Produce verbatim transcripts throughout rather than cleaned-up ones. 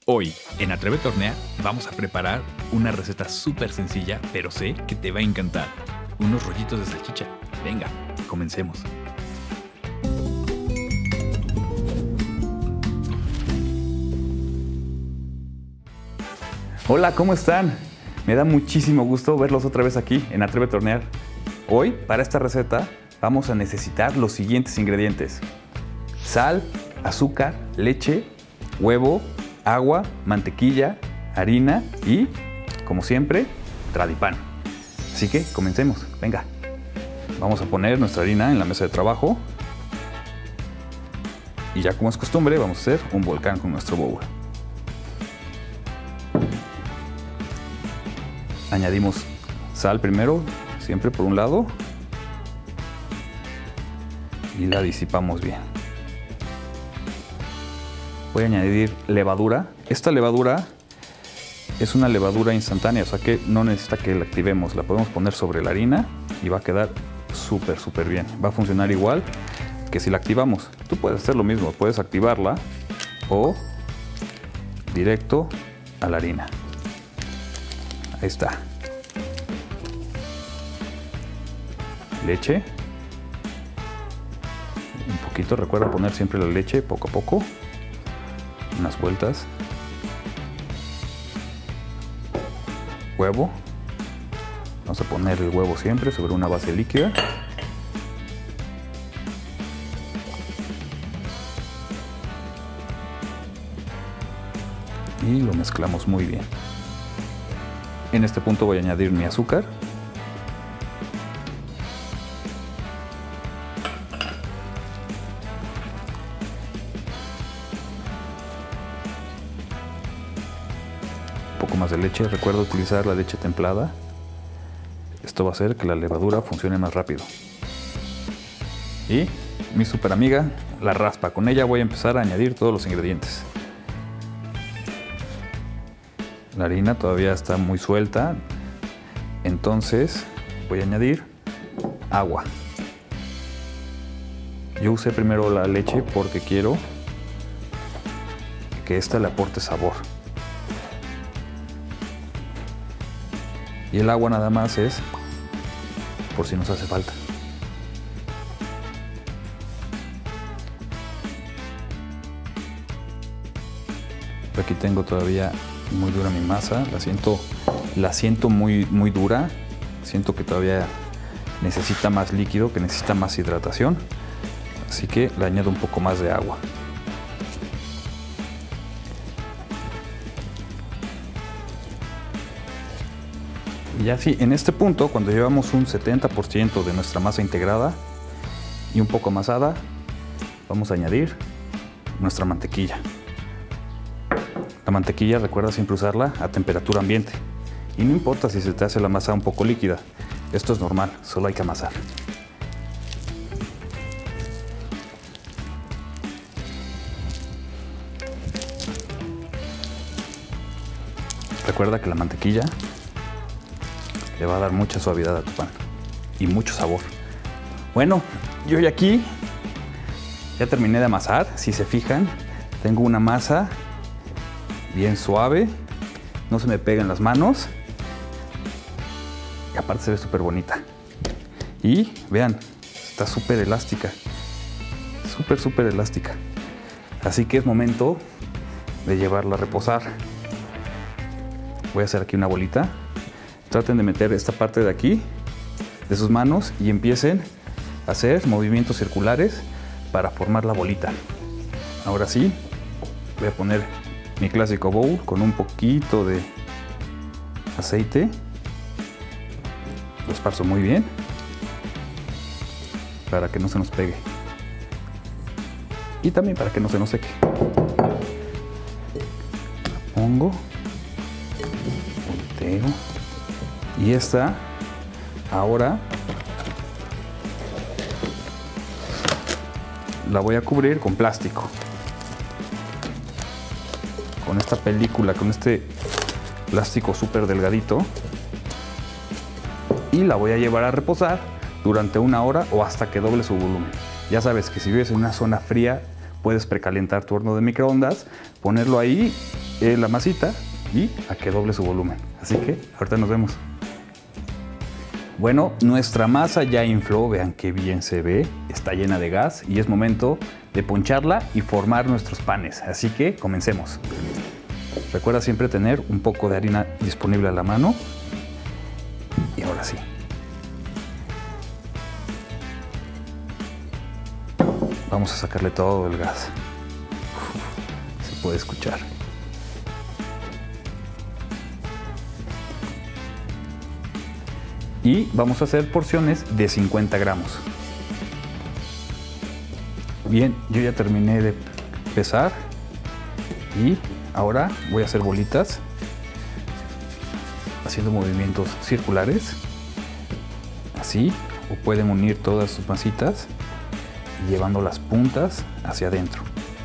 Hoy, en Atrévete a Hornear, vamos a preparar una receta súper sencilla, pero sé que te va a encantar. Unos rollitos de salchicha. Venga, comencemos. Hola, ¿cómo están? Me da muchísimo gusto verlos otra vez aquí en Atrévete a Hornear. Hoy, para esta receta, vamos a necesitar los siguientes ingredientes: sal, azúcar, leche, huevo, agua, mantequilla, harina y, como siempre, Tradipan. Así que comencemos. Venga. Vamos a poner nuestra harina en la mesa de trabajo. Y ya como es costumbre, vamos a hacer un volcán con nuestro bowl. Añadimos sal primero, siempre por un lado. Y la disipamos bien. Voy a añadir levadura. Esta levadura es una levadura instantánea, o sea que no necesita que la activemos. La podemos poner sobre la harina y va a quedar súper, súper bien. Va a funcionar igual que si la activamos. Tú puedes hacer lo mismo, puedes activarla o directo a la harina. Ahí está. Leche. Un poquito, recuerda poner siempre la leche poco a poco. Unas vueltas. Huevo. Vamos a poner el huevo siempre sobre una base líquida. Y lo mezclamos muy bien. En este punto voy a añadir mi azúcar. Un poco más de leche. Recuerda utilizar la leche templada. Esto va a hacer que la levadura funcione más rápido. Y mi super amiga, la raspa. Con ella voy a empezar a añadir todos los ingredientes. La harina todavía está muy suelta, entonces voy a añadir agua. Yo usé primero la leche porque quiero que esta le aporte sabor. Y el agua nada más es por si nos hace falta. Aquí tengo todavía muy dura mi masa, la siento, la siento muy, muy dura. Siento que todavía necesita más líquido, que necesita más hidratación. Así que le añado un poco más de agua. Y así, en este punto, cuando llevamos un setenta por ciento de nuestra masa integrada y un poco amasada, vamos a añadir nuestra mantequilla. La mantequilla, recuerda siempre usarla a temperatura ambiente. Y no importa si se te hace la masa un poco líquida. Esto es normal, solo hay que amasar. Recuerda que la mantequilla le va a dar mucha suavidad a tu pan y mucho sabor. Bueno, yo ya aquí ya terminé de amasar. Si se fijan, tengo una masa bien suave, no se me pega en las manos y aparte se ve súper bonita. Y vean, está súper elástica, súper, súper elástica. Así que es momento de llevarla a reposar. Voy a hacer aquí una bolita. Traten de meter esta parte de aquí de sus manos y empiecen a hacer movimientos circulares para formar la bolita. Ahora sí, voy a poner mi clásico bowl con un poquito de aceite. Lo esparzo muy bien para que no se nos pegue y también para que no se nos seque. La pongo, volteo y esta ahora la voy a cubrir con plástico. Con esta película, con este plástico súper delgadito, y la voy a llevar a reposar durante una hora o hasta que doble su volumen. Ya sabes que si vives en una zona fría, puedes precalentar tu horno de microondas, ponerlo ahí eh, la masita y a que doble su volumen. Así que ahorita nos vemos. Bueno, nuestra masa ya infló, vean qué bien se ve, está llena de gas y es momento de poncharla y formar nuestros panes. Así que comencemos. Recuerda siempre tener un poco de harina disponible a la mano. Y ahora sí. Vamos a sacarle todo el gas. Uf, se puede escuchar. Y vamos a hacer porciones de cincuenta gramos. Bien, yo ya terminé de pesar y ahora voy a hacer bolitas haciendo movimientos circulares, así, o pueden unir todas sus masitas y llevando las puntas hacia adentro.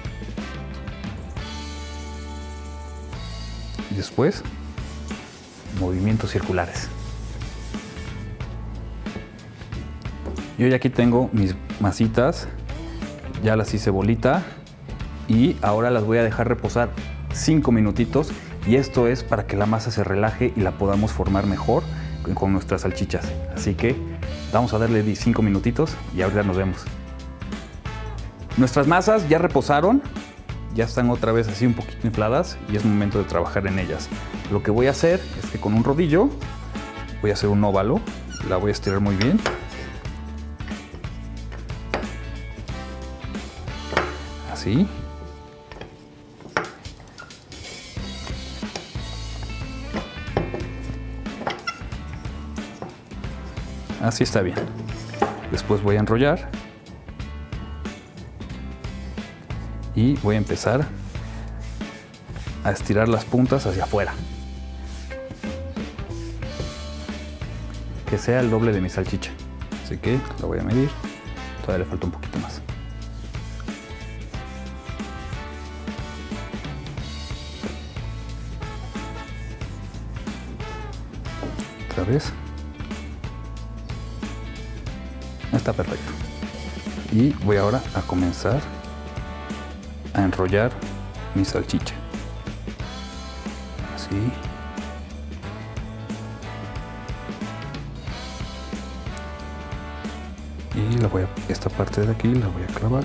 Y después, movimientos circulares. Yo ya aquí tengo mis masitas, ya las hice bolita y ahora las voy a dejar reposar cinco minutitos y esto es para que la masa se relaje y la podamos formar mejor con nuestras salchichas. Así que vamos a darle cinco minutitos y ahorita nos vemos. Nuestras masas ya reposaron, ya están otra vez así un poquito infladas y es momento de trabajar en ellas. Lo que voy a hacer es que con un rodillo voy a hacer un óvalo, la voy a estirar muy bien. Así. Así está bien. Después voy a enrollar y voy a empezar a estirar las puntas hacia afuera. Que sea el doble de mi salchicha. Así que la voy a medir. Todavía le falta un poquito más. Otra vez. Está perfecto. Y voy ahora a comenzar a enrollar mi salchicha. Así. Y la voy a, esta parte de aquí la voy a clavar.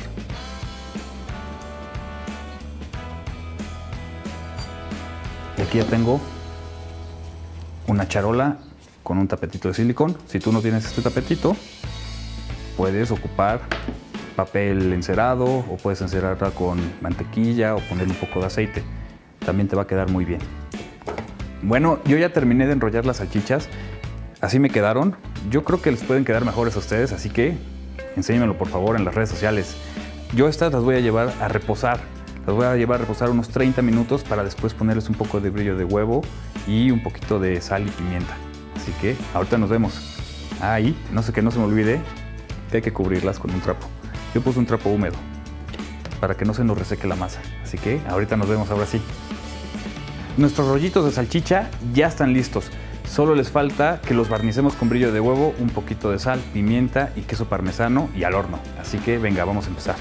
Y aquí ya tengo una charola con un tapetito de silicón. Si tú no tienes este tapetito, puedes ocupar papel encerado o puedes encerarla con mantequilla o ponerle un poco de aceite. También te va a quedar muy bien. Bueno, yo ya terminé de enrollar las salchichas. Así me quedaron. Yo creo que les pueden quedar mejores a ustedes, así que enséñenmelo por favor en las redes sociales. Yo estas las voy a llevar a reposar. Las voy a llevar a reposar unos treinta minutos para después ponerles un poco de brillo de huevo y un poquito de sal y pimienta. Así que ahorita nos vemos. Ahí, no sé que no se me olvide que hay que cubrirlas con un trapo. Yo puse un trapo húmedo para que no se nos reseque la masa. Así que ahorita nos vemos ahora sí. Nuestros rollitos de salchicha ya están listos. Solo les falta que los barnicemos con brillo de huevo, un poquito de sal, pimienta y queso parmesano y al horno. Así que venga, vamos a empezar.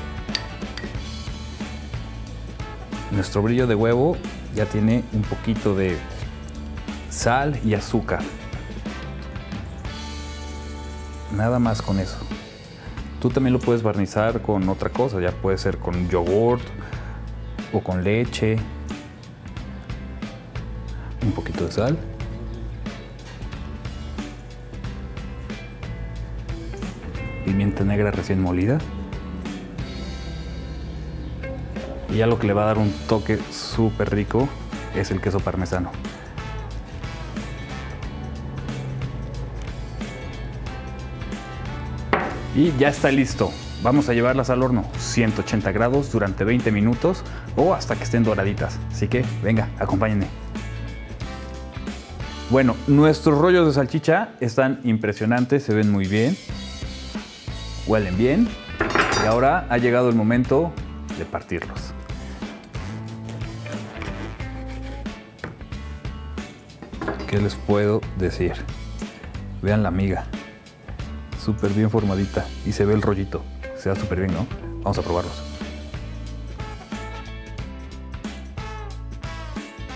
Nuestro brillo de huevo ya tiene un poquito de sal y azúcar. Nada más con eso. Tú también lo puedes barnizar con otra cosa, ya puede ser con yogurt o con leche. Un poquito de sal. Pimienta negra recién molida. Y ya lo que le va a dar un toque súper rico es el queso parmesano. Y ya está listo. Vamos a llevarlas al horno, ciento ochenta grados durante veinte minutos o hasta que estén doraditas. Así que venga, acompáñenme. Bueno, nuestros rollos de salchicha están impresionantes, se ven muy bien, huelen bien y ahora ha llegado el momento de partirlos. ¿Qué les puedo decir? Vean la miga. Súper bien formadita y se ve el rollito. Se da súper bien, ¿no? Vamos a probarlos.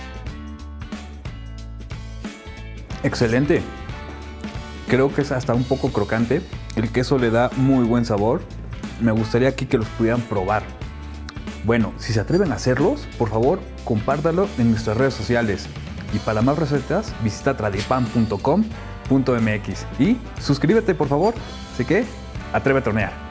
Excelente. Creo que es hasta un poco crocante. El queso le da muy buen sabor. Me gustaría aquí que los pudieran probar. Bueno, si se atreven a hacerlos, por favor, compártalo en nuestras redes sociales. Y para más recetas, visita tradipan punto com punto m x y suscríbete, por favor. Así que, atrévete a hornear.